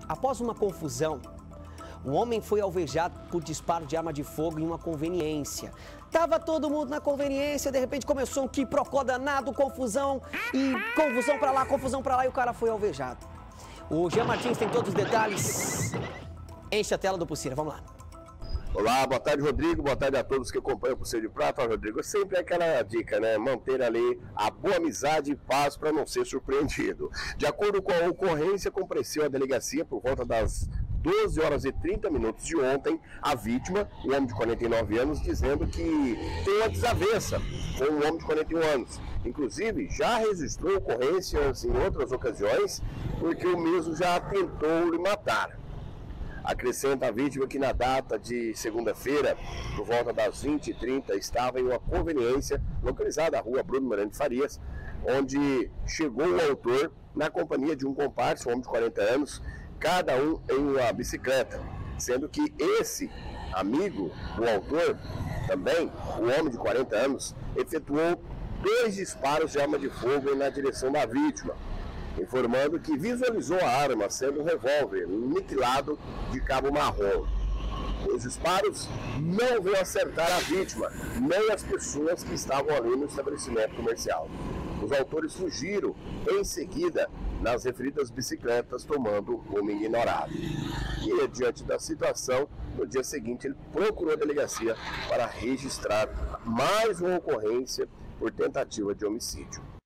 Após uma confusão, um homem foi alvejado por disparo de arma de fogo em uma conveniência. Tava todo mundo na conveniência, de repente começou um quiprocó danado, confusão pra lá e o cara foi alvejado. O Jean Martins tem todos os detalhes. Enche a tela do Pulseira, vamos lá. Olá, boa tarde, Rodrigo. Boa tarde a todos que acompanham o Pulseira de Prata. Rodrigo, sempre é aquela dica, né? Manter ali a boa amizade e paz para não ser surpreendido. De acordo com a ocorrência, compareceu à delegacia por volta das 12 horas e 30 minutos de ontem, a vítima, um homem de 49 anos, dizendo que tem uma desavença com um homem de 41 anos. Inclusive, já registrou ocorrências em outras ocasiões, porque o mesmo já tentou lhe matar. Acrescenta a vítima que na data de segunda-feira, por volta das 20h30, estava em uma conveniência localizada na rua Bruno Miranda de Farias, onde chegou o autor na companhia de um comparsa, um homem de 40 anos, cada um em uma bicicleta, sendo que esse amigo do autor, também, o homem de 40 anos, efetuou 2 disparos de arma de fogo na direção da vítima, informando que visualizou a arma sendo um revólver aniquilado de cabo marrom. Os disparos não veio acertar a vítima, nem as pessoas que estavam ali no estabelecimento comercial. Os autores fugiram em seguida nas referidas bicicletas, tomando rumo ignorado. E, diante da situação, no dia seguinte ele procurou a delegacia para registrar mais uma ocorrência por tentativa de homicídio.